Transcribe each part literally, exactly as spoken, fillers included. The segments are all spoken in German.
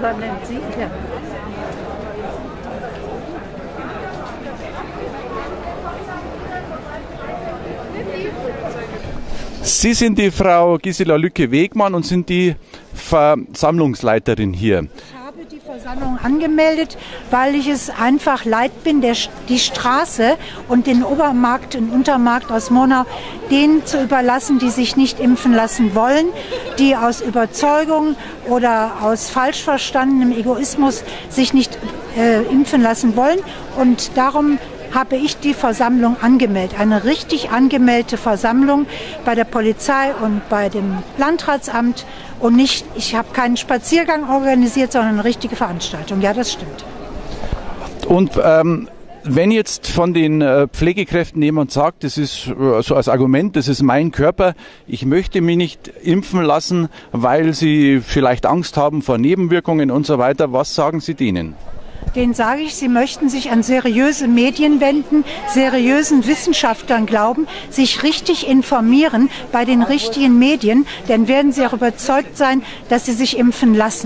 Sie? Ja. Sie sind die Frau Gisela Lücke-Wegmann und sind die Versammlungsleiterin hier. Ich habe die Versammlung angemeldet, weil ich es einfach leid bin, der, die Straße und den Obermarkt und Untermarkt aus Monau denen zu überlassen, die sich nicht impfen lassen wollen, die aus Überzeugung oder aus falsch verstandenem Egoismus sich nicht äh, impfen lassen wollen. Und darum habe ich die Versammlung angemeldet. Eine richtig angemeldete Versammlung bei der Polizei und bei dem Landratsamt. Und nicht, ich habe keinen Spaziergang organisiert, sondern eine richtige Veranstaltung. Ja, das stimmt. Und ähm, wenn jetzt von den äh, Pflegekräften jemand sagt, das ist äh, so als Argument, das ist mein Körper, ich möchte mich nicht impfen lassen, weil sie vielleicht Angst haben vor Nebenwirkungen und so weiter, was sagen Sie denen? Den sage ich, sie möchten sich an seriöse Medien wenden, seriösen Wissenschaftlern glauben, sich richtig informieren bei den richtigen Medien, dann werden sie auch überzeugt sein, dass sie sich impfen lassen.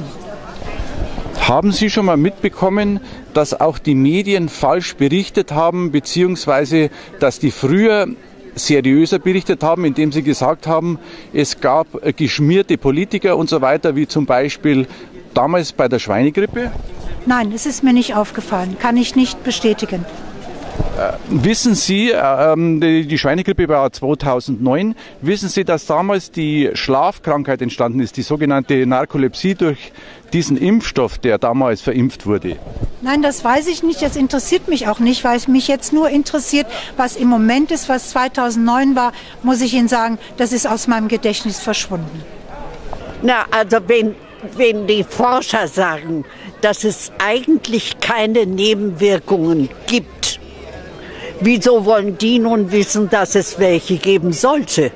Haben Sie schon mal mitbekommen, dass auch die Medien falsch berichtet haben, beziehungsweise dass die früher seriöser berichtet haben, indem sie gesagt haben, es gab geschmierte Politiker und so weiter, wie zum Beispiel damals bei der Schweinegrippe? Nein, es ist mir nicht aufgefallen. Kann ich nicht bestätigen. Äh, wissen Sie, äh, die, die Schweinegrippe war zweitausendneun, wissen Sie, dass damals die Schlafkrankheit entstanden ist, die sogenannte Narkolepsie durch diesen Impfstoff, der damals verimpft wurde? Nein, das weiß ich nicht. Das interessiert mich auch nicht, weil es mich jetzt nur interessiert, was im Moment ist, was zweitausendneun war, muss ich Ihnen sagen, das ist aus meinem Gedächtnis verschwunden. Na, also wenn, wenn die Forscher sagen, dass es eigentlich keine Nebenwirkungen gibt, wieso wollen die nun wissen, dass es welche geben sollte?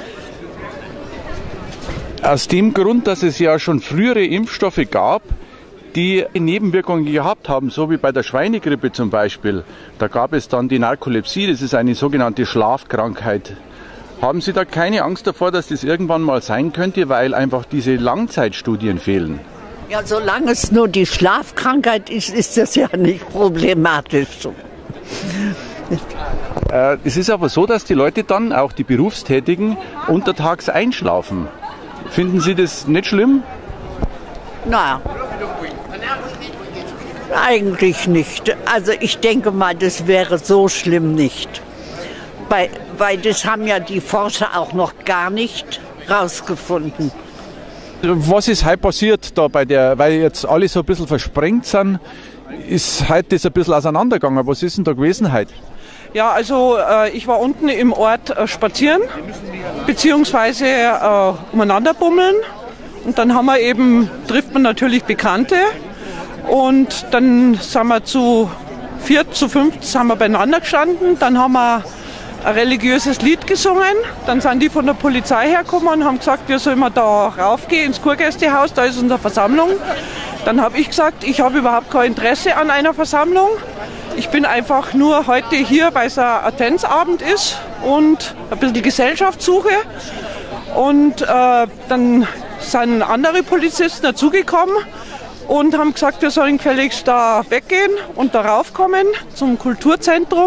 Aus dem Grund, dass es ja schon frühere Impfstoffe gab, die Nebenwirkungen gehabt haben, so wie bei der Schweinegrippe zum Beispiel. Da gab es dann die Narkolepsie, das ist eine sogenannte Schlafkrankheit. Haben Sie da keine Angst davor, dass das irgendwann mal sein könnte, weil einfach diese Langzeitstudien fehlen? Ja, solange es nur die Schlafkrankheit ist, ist das ja nicht problematisch. Äh, es ist aber so, dass die Leute dann, auch die Berufstätigen, untertags einschlafen. Finden Sie das nicht schlimm? Na, eigentlich nicht. Also ich denke mal, das wäre so schlimm nicht. Weil, weil das haben ja die Forscher auch noch gar nicht rausgefunden. Was ist heute passiert da bei der, weil jetzt alle so ein bisschen versprengt sind, ist heute das ein bisschen auseinandergegangen. Was ist denn da gewesen heute? Ja, also äh, ich war unten im Ort äh, spazieren, beziehungsweise äh, umeinander bummeln. Und dann haben wir eben, trifft man natürlich Bekannte. Und dann sind wir zu viert, zu fünft sind wir beieinander gestanden. Dann haben wir ein religiöses Lied gesungen. Dann sind die von der Polizei hergekommen und haben gesagt, wir sollen mal da raufgehen ins Kurgästehaus, da ist unsere Versammlung. Dann habe ich gesagt, ich habe überhaupt kein Interesse an einer Versammlung. Ich bin einfach nur heute hier, weil es ein Adventsabend ist und ein bisschen die Gesellschaft suche. Und äh, dann sind andere Polizisten dazugekommen und haben gesagt, wir sollen gefälligst da weggehen und da raufkommen zum Kulturzentrum.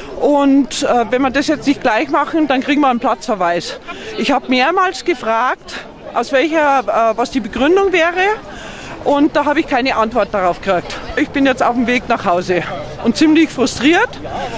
Und äh, wenn wir das jetzt nicht gleich machen, dann kriegen wir einen Platzverweis. Ich habe mehrmals gefragt, aus welcher, äh, was die Begründung wäre. Und da habe ich keine Antwort darauf gekriegt. Ich bin jetzt auf dem Weg nach Hause und ziemlich frustriert.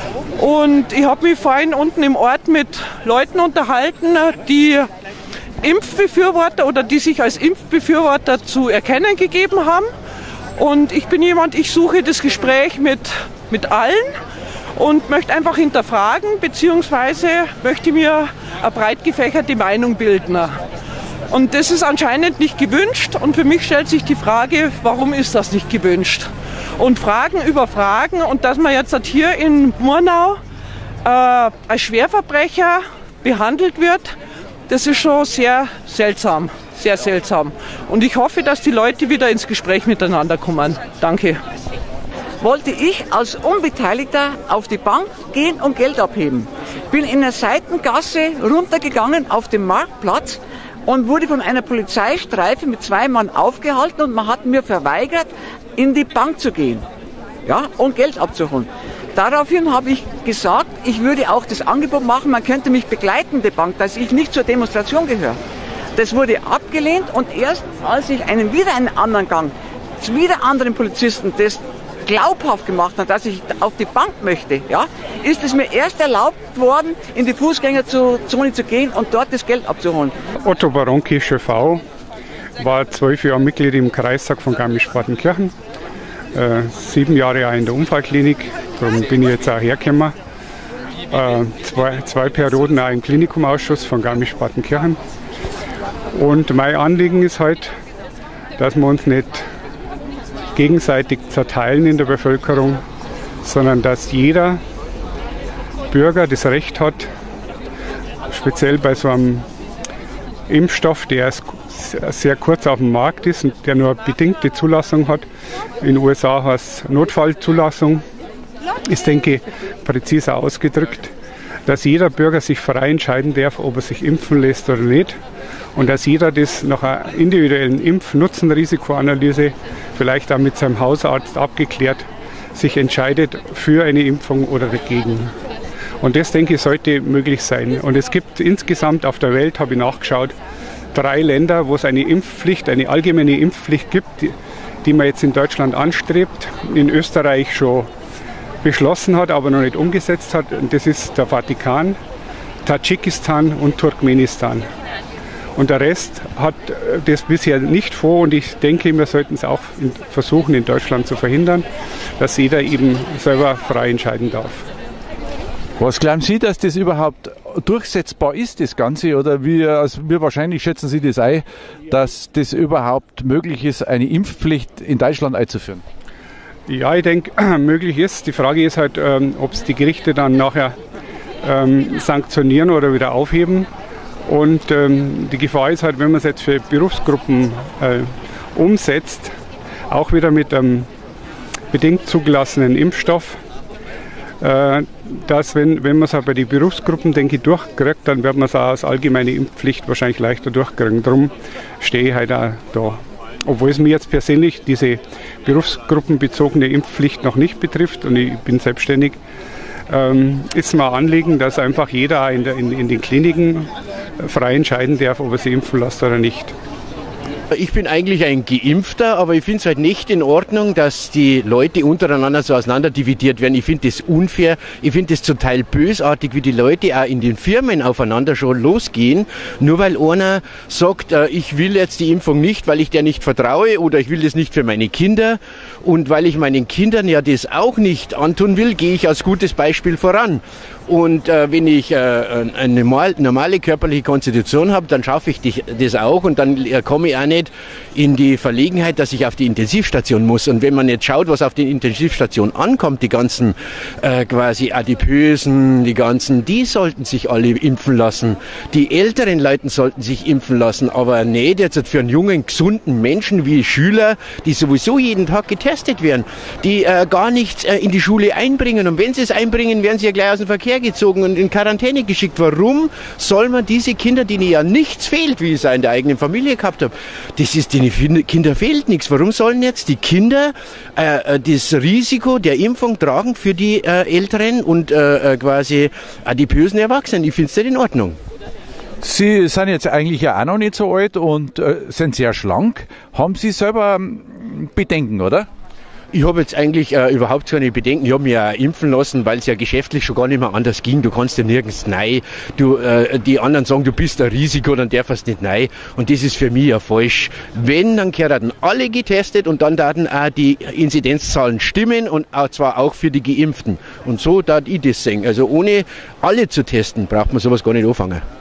Und ich habe mich vorhin unten im Ort mit Leuten unterhalten, die Impfbefürworter oder die sich als Impfbefürworter zu erkennen gegeben haben. Und ich bin jemand, ich suche das Gespräch mit, mit allen und möchte einfach hinterfragen, beziehungsweise möchte mir eine breit gefächerte Meinung bilden. Und das ist anscheinend nicht gewünscht und für mich stellt sich die Frage, warum ist das nicht gewünscht? Und Fragen über Fragen und dass man jetzt hier in Murnau äh, als Schwerverbrecher behandelt wird, das ist schon sehr seltsam, sehr seltsam. Und ich hoffe, dass die Leute wieder ins Gespräch miteinander kommen. Danke. Wollte ich als Unbeteiligter auf die Bank gehen und Geld abheben. Bin in der Seitengasse runtergegangen auf den Marktplatz und wurde von einer Polizeistreife mit zwei Mann aufgehalten und man hat mir verweigert, in die Bank zu gehen, ja, und Geld abzuholen. Daraufhin habe ich gesagt, ich würde auch das Angebot machen, man könnte mich begleiten in die Bank, dass ich nicht zur Demonstration gehöre. Das wurde abgelehnt und erst als ich einen wieder einen anderen Gang, wieder anderen Polizisten, das glaubhaft gemacht hat, dass ich auf die Bank möchte, ja, ist es mir erst erlaubt worden, in die Fußgängerzone zu gehen und dort das Geld abzuholen. Otto Baronki, Chef-V, war zwölf Jahre Mitglied im Kreistag von Garmisch-Partenkirchen, äh, sieben Jahre auch in der Unfallklinik, darum bin ich jetzt auch hergekommen. Äh, zwei, zwei Perioden auch im Klinikumausschuss von Garmisch-Partenkirchen. Und mein Anliegen ist halt, dass wir uns nicht gegenseitig zerteilen in der Bevölkerung, sondern dass jeder Bürger das Recht hat, speziell bei so einem Impfstoff, der sehr kurz auf dem Markt ist und der nur bedingte Zulassung hat. In den U S A heißt es Notfallzulassung, ist, denke ich, präziser ausgedrückt, dass jeder Bürger sich frei entscheiden darf, ob er sich impfen lässt oder nicht. Und dass jeder das nach einer individuellen Impf-Nutzen-Risikoanalyse, vielleicht auch mit seinem Hausarzt abgeklärt, sich entscheidet für eine Impfung oder dagegen. Und das, denke ich, sollte möglich sein. Und es gibt insgesamt auf der Welt, habe ich nachgeschaut, drei Länder, wo es eine Impfpflicht, eine allgemeine Impfpflicht gibt, die, die man jetzt in Deutschland anstrebt, in Österreich schon beschlossen hat, aber noch nicht umgesetzt hat. Und das ist der Vatikan, Tadschikistan und Turkmenistan. Und der Rest hat das bisher nicht vor und ich denke, wir sollten es auch versuchen, in Deutschland zu verhindern, dass jeder eben selber frei entscheiden darf. Was glauben Sie, dass das überhaupt durchsetzbar ist, das Ganze? Oder wie, also wie wahrscheinlich schätzen Sie das ein, dass das überhaupt möglich ist, eine Impfpflicht in Deutschland einzuführen? Ja, ich denke, möglich ist. Die Frage ist halt, ähm, ob es die Gerichte dann nachher ähm, sanktionieren oder wieder aufheben. Und ähm, die Gefahr ist halt, wenn man es jetzt für Berufsgruppen äh, umsetzt, auch wieder mit einem bedingt zugelassenen Impfstoff, äh, dass wenn, wenn man es auch bei den Berufsgruppen, denke ich, durchkriegt, dann wird man es auch als allgemeine Impfpflicht wahrscheinlich leichter durchkriegen. Darum stehe ich halt auch da. Obwohl es mir jetzt persönlich diese berufsgruppenbezogene Impfpflicht noch nicht betrifft und ich bin selbstständig, ähm, ist mir ein Anliegen, dass einfach jeder in, der, in, in den Kliniken frei entscheiden darf, ob er sich impfen lässt oder nicht. Ich bin eigentlich ein Geimpfter, aber ich finde es halt nicht in Ordnung, dass die Leute untereinander so auseinanderdividiert werden. Ich finde das unfair, ich finde das zum Teil bösartig, wie die Leute auch in den Firmen aufeinander schon losgehen. Nur weil einer sagt, äh, ich will jetzt die Impfung nicht, weil ich der nicht vertraue oder ich will das nicht für meine Kinder. Und weil ich meinen Kindern ja das auch nicht antun will, gehe ich als gutes Beispiel voran. Und äh, wenn ich äh, eine normal, normale körperliche Konstitution habe, dann schaffe ich dich, das auch und dann äh, komme ich auch nicht in die Verlegenheit, dass ich auf die Intensivstation muss. Und wenn man jetzt schaut, was auf den Intensivstationen ankommt, die ganzen äh, quasi Adipösen, die ganzen, die sollten sich alle impfen lassen. Die älteren Leute sollten sich impfen lassen, aber nicht jetzt für einen jungen, gesunden Menschen wie Schüler, die sowieso jeden Tag getestet werden, die äh, gar nichts äh, in die Schule einbringen. Und wenn sie es einbringen, werden sie ja gleich aus dem Verkehr gezogen und in Quarantäne geschickt. Warum soll man diese Kinder, denen ja nichts fehlt, wie ich es in der eigenen Familie gehabt habe, das ist, den Kinder fehlt nichts. Warum sollen jetzt die Kinder äh, das Risiko der Impfung tragen für die äh, älteren und äh, quasi adipösen Erwachsenen? Ich finde es nicht in Ordnung. Sie sind jetzt eigentlich ja auch noch nicht so alt und äh, sind sehr schlank. Haben Sie selber Bedenken, oder? Ich habe jetzt eigentlich äh, überhaupt keine Bedenken. Ich habe mich ja impfen lassen, weil es ja geschäftlich schon gar nicht mehr anders ging. Du kannst ja nirgends nein. Du, äh, die anderen sagen, du bist ein Risiko, dann darfst du nicht nein. Und das ist für mich ja falsch. Wenn, dann werden alle getestet und dann werden auch die Inzidenzzahlen stimmen und auch zwar auch für die Geimpften. Und so darf ich das sehen. Also ohne alle zu testen, braucht man sowas gar nicht anfangen.